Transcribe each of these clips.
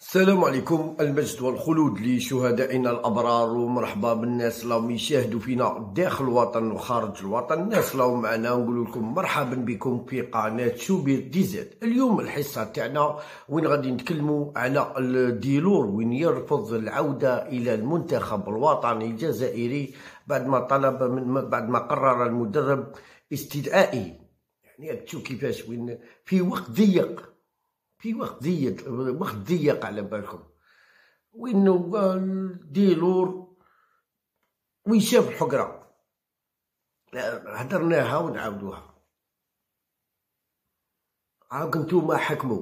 السلام عليكم، المجد والخلود لشهدائنا الأبرار، ومرحبا بالناس اللي يشاهدوا فينا داخل الوطن وخارج الوطن. الناس اللي معنا نقول لكم مرحبا بكم في قناة شوبير دي زد. اليوم الحصة تاعنا وين غادي نتكلموا على الديلور وين يرفض العودة إلى المنتخب الوطني الجزائري بعد ما قرر المدرب استدعائه. يعني تشوف كيفاش وين في وقت ضيق، وقت ضيق على بالكم، وينو ديلور وين شاف الحقرة هدرناها ونعاودوها. هاك نتوما حكموا.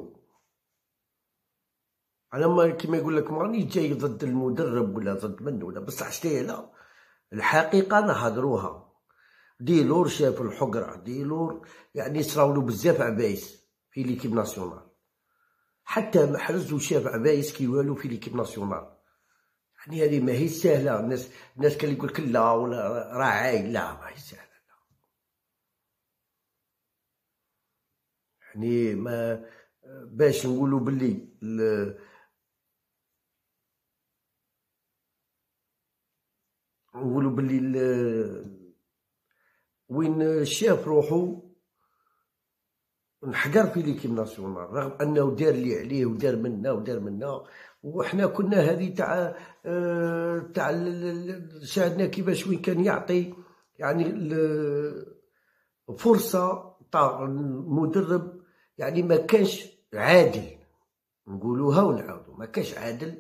انا ما كيما يقول لك ماني جاي ضد المدرب ولا ضد منه ولا، بصح شتي لا الحقيقة نهضروها. ديلور شاف الحقرة، ديلور يعني صراولو بزاف عبايس في ليكيب ناسيونال، حتى محرز وشاف عبايس كي والو في ليكيب ناسيونال. يعني هذه ماهي سهله. الناس كان يقول لك لا ولا راه عايل، لا ماهي سهله. يعني ما باش نقولوا باللي وين شاف روحو انحقر في ليكيب ناسيونال، رغم انه دار اللي عليه ودار منا وحنا كنا هذه تاع شاهدنا كيفاش وين كان يعطي يعني فرصة تاع المدرب. يعني ما كانش عادل، نقولوها ونعاودو، ما كانش عادل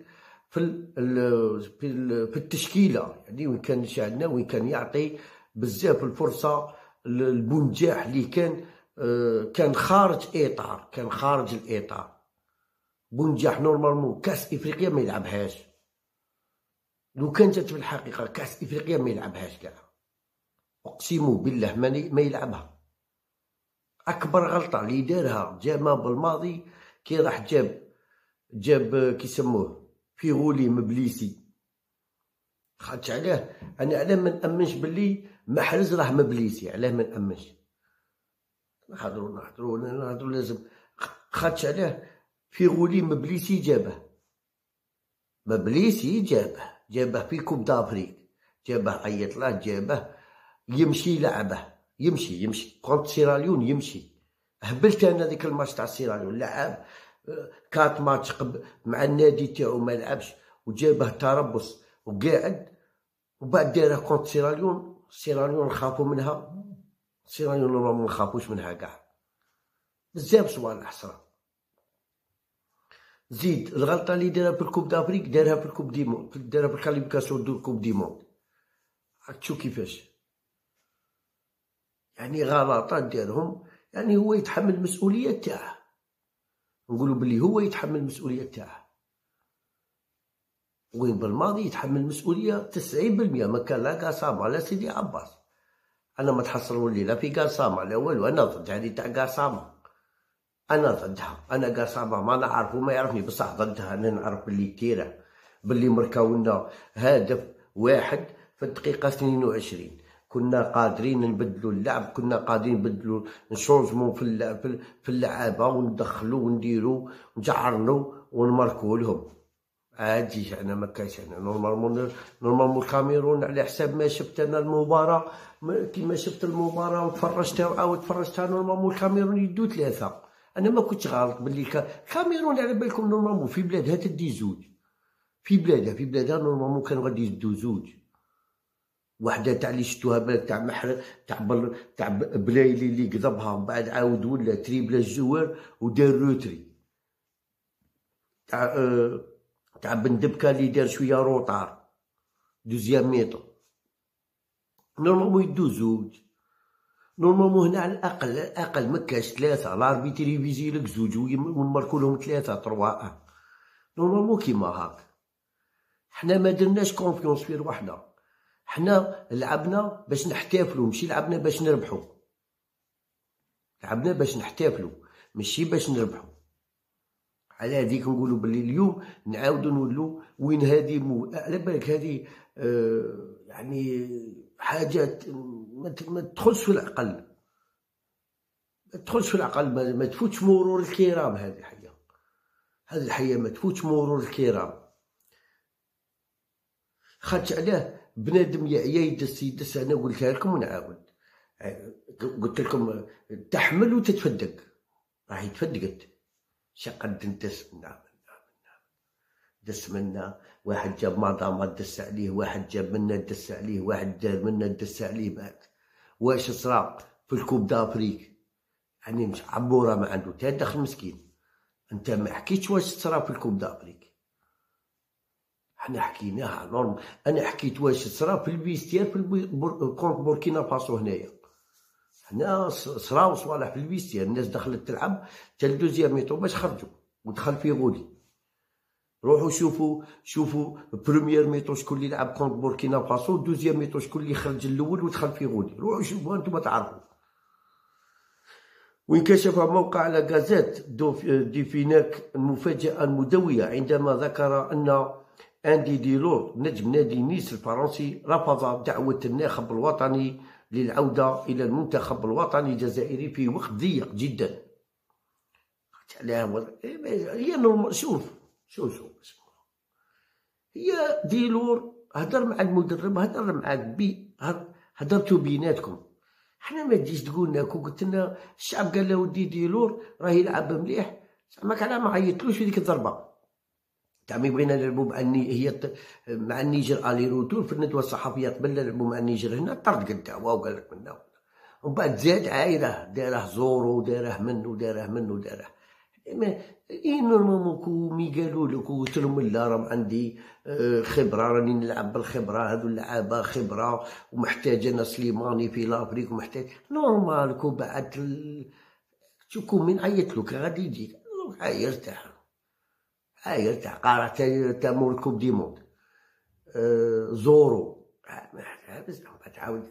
في التشكيلة. يعني وين كان شاهدنا وين كان يعطي بزاف الفرصة للبنجاح اللي كان خارج الإطار. بنجاح نورمالمون كاس إفريقيا ما يلعبهاش، لو كان جات في الحقيقة كاس إفريقيا ما يلعبهاش كاع، أقسم بالله ما يلعبها. أكبر غلطة اللي دارها جاما بالماضي كي راح جاب كيسموه فيغولي مبليسي. خاطش علاه أنا علاه ما نأمنش باللي محرز راه مبليسي، علاه ما نأمنش. نهضرو لازم. خاطش علاه فيغولي مبليسي جابه في كوب دافريك، جابه عيط له، جابه يمشي لعبه، يمشي كونت سيراليون يمشي. هبلت انا ديك الماتش تاع سيراليون، لعب 4 ماتش مع النادي تاعو ما لعبش، وجابه تربص وقاعد، وبعد داره كونت سيراليون نخافوا منها. سيراليون ما نخافوش منها كاع، بزاف صوالح صرا. زيد الغلطه اللي دارها في الكوب دافريك دارها في الكوب ديموند، دارها في الكاليفيكاسيون دو الكوب ديموند. راك تشوف كيفاش يعني غلطات دارهم. يعني هو يتحمل المسؤوليه تاعه، نقولوا بلي هو يتحمل المسؤوليه تاعه. وين بالماضي يتحمل المسؤوليه 90%. ما كان لا قاسامه لا سيدي عباس. انا ما تحصلوا لي لا في قاسامه لا والو. انا ضد هذه تاع قاسامه، انا ضدها. انا قاسامه ما نعرفو ما يعرفني، بصح ضدها. انا نعرف بلي كيره بلي مركاولنا هدف واحد في الدقيقه 22. كنا قادرين نبدلوا اللعب، كنا قادرين نبدلوا نشونجمون في اللعابه، وندخلوا ونديروا ونجعرنوا ونماركوا لهم عادي. انا ما كاينش انا نورمالمون الكاميرون على حساب ما شفت انا المباراه. كيما شفت المباراه وتفرجتها وعاود تفرجتها، نورمالمون الكاميرون يدو 3. انا ما كنتش غلط باللي الكاميرون على بالكم نورمالمون في بلادها تدي زوج، في بلادها نورمالمون كانوا غادي يدو زوج. وحده تاع اللي شفتوها بالك تاع بلايلي اللي قضبها، ومن بعد عاود ولا تريبلا الجوار ودار روتري تاع بندبكه اللي دار شويه روطار دوزيام ميطو. نورمالمون يدو زوج. نورمالمون هنا على الاقل مكاش 3. لاربيتر يفيزي لك زوج ونماركو لهم 3-3. نورمالمون كيما هاك. حنا ما درناش كونفيونس في رواحنا، حنا لعبنا باش نحتفلو، ماشي لعبنا باش نربحو. لعبنا باش نحتفلو ماشي باش نربحو. على هذيك نقولوا باللي اليوم نعاودو نولو وين هذه على بالك هذه يعني حاجات ما تدخلش في العقل، ما تفوتش مرور الكرام. هذه حاجه هذه الحياة ما تفوتش مرور الكرام. خاطش علاه بنادم يدس انا قلتها لكم ونعاود، قلت لكم تحمل وتتفدق، راهي تفدقت. شقد ندس دس منا، واحد جاب ماداما دس عليه، واحد جاب منا دس عليه، واحد جاب منا دس عليه، مات. واش صرا في الكوب دافريك؟ يعني مش عبوره ما عنده تا دخل مسكين. انت ما حكيتش واش صرا في الكوب دافريك، حنا حكيناها نورمال. انا حكيت واش صرا في الفيستير في كونت بوركينا فاسو. هنايا حنا صراو صوالح في الفيستير، الناس دخلت تلعب تا الدوزيام ميطو باش خرجوا، ودخل في غولي. روحوا شوفوا بروميير ميطو شكون اللي لعب كونت بوركينا فاسو، دوزيام ميطو شكون اللي خرج الاول ودخل في غولي. روحوا شوفوا انتم تعرفوا. وانكشف موقع على غازيت دي فيناك المفاجأة المدوية عندما ذكر أن أندي ديلور نجم نادي نيس الفرنسي رفض دعوة الناخب الوطني للعودة إلى المنتخب الوطني الجزائري في وقت ضيق جدا. هي نورمال. شوف هي ديلور هدر مع المدرب، هدر مع هدرتو بيناتكم. حنا ما تجيش تقول لنا كون قلت لنا الشعب قال له ودي ديلور راه يلعب مليح، زعما على ما عيطلوش في ديك الضربه تاع مي بغينا نلعبوا مع هي مع النيجر الي روتور. في الندوه الصحفيه قبل نلعبوا مع النيجر هنا طرد قدامه وقال لك منا، ومن بعد زاد عايره داره زورو وداره من وداره. نورمالمون كومي قالوا لك قلت لهم لا راه عندي خبره، راني نلعب بالخبره، هذو اللعابه خبره ومحتاج انا سليماني في لافريك ومحتاج نورمال. كون بعد تشوفوا من عيط لك غادي يجي يرتاح قارع تا مور الكوب دي موند زورو بزاف تعاود.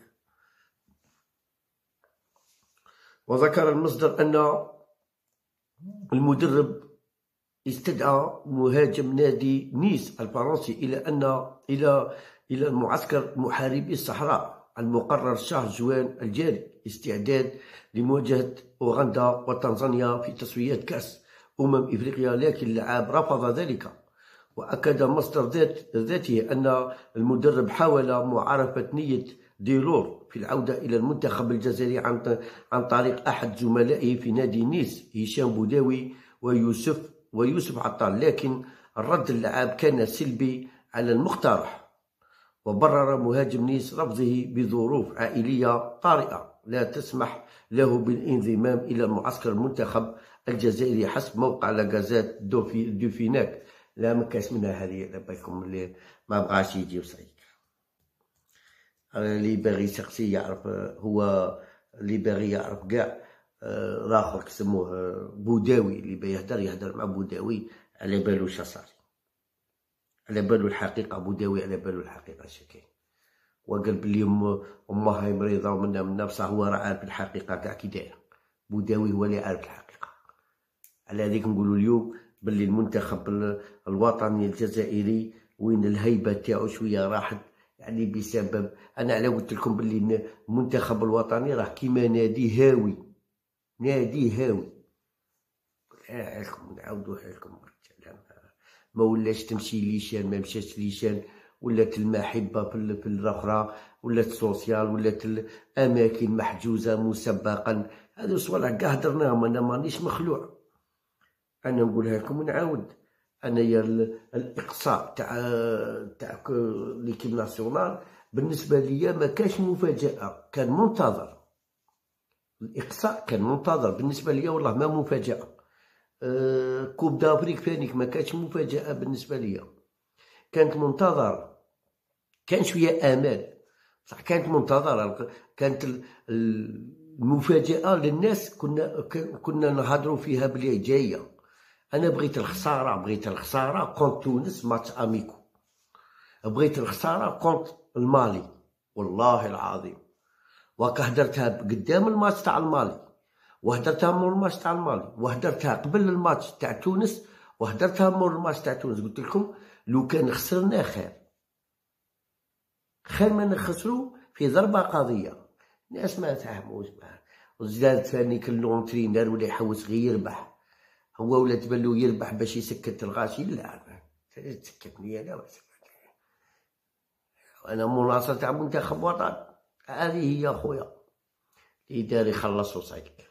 وذكر المصدر ان المدرب استدعى مهاجم نادي نيس الفرنسي إلى المعسكر محاربي الصحراء المقرر شهر جوان الجاري استعداد لمواجهة أوغندا وتنزانيا في تصفيات كأس إفريقيا، لكن اللاعب رفض ذلك. وأكد مصدر ذاته أن المدرب حاول معارفة نية ديلور في العودة إلى المنتخب الجزائري عن طريق أحد زملائه في نادي نيس هشام بوداوي ويوسف عطال، لكن الرد اللاعب كان سلبي على المقترح. وبرر مهاجم نيس رفضه بظروف عائلية طارئة لا تسمح له بالانضمام إلى معسكر المنتخب الجزائري حسب موقع لاغازيت دو فيناك. لا مكاش منها هذه لبيكم اللي ما بغاش يجي وصيك. اللي باغي يسقسي يعرف، هو اللي باغي يعرف كاع الاخر كسموه بوداوي، اللي يهدر مع بوداوي على بالو شصاري، على بالو الحقيقه. بوداوي على بالو الحقيقه شكاين، وقال بلي امها هاي مريضه ومنا بصح هو راه عارف الحقيقه كاع كي دايره. بوداوي هو اللي عارف الحقيقه. على هذيك نقولوا اليوم بلي المنتخب الوطني الجزائري وين الهيبه تاعو شويه راحت، يعني بسبب انا على قلت لكم بلي المنتخب الوطني راه كيما نادي هاوي، حالكم نعاودو حالكم. ما ولاش تمشي ليشان، ما مشاش ليشان، ولات المحبه في الاخرى، ولات السوسيال، ولات الاماكن محجوزه مسبقا. هذو صوالح كاع هدرناهم، انا مانيش مخلوع. انا نقولها لكم ونعاود، انايا الاقصاء تاع ليكيب ناسيونال بالنسبه ليا ما كانش مفاجاه، كان منتظر. الاقصاء كان منتظر بالنسبه ليا، والله ما مفاجاه. كوب دافريك فانيك ما كانتش مفاجاه بالنسبه ليا، كانت منتظره، كان شويه امال صح، كانت منتظره. كانت المفاجاه للناس، كنا نهضروا فيها بلي جايه. انا بغيت الخساره كونت تونس ماتش اميكو، بغيت الخساره كونت المالي والله العظيم، وكهدرتها قدام الماتش تاع المالي، وهدرتها مور الماتش تاع المالي، وهدرتها قبل الماتش تاع تونس، وهدرتها مور الماتش تاع تونس. قلت لكم لو كان خسرنا خير ما نخسروا في ضربه قاضيه. الناس ما تفهموش. وزاد ثاني كل لونترينر ولا يحوس غير يربح. هو ولا تبلو يربح باش يسكت الغاشي؟ لا تسكتني انا. انا مناصرة تاع منتخب وطن هذه هي خويا اللي دار يخلص وصيلك.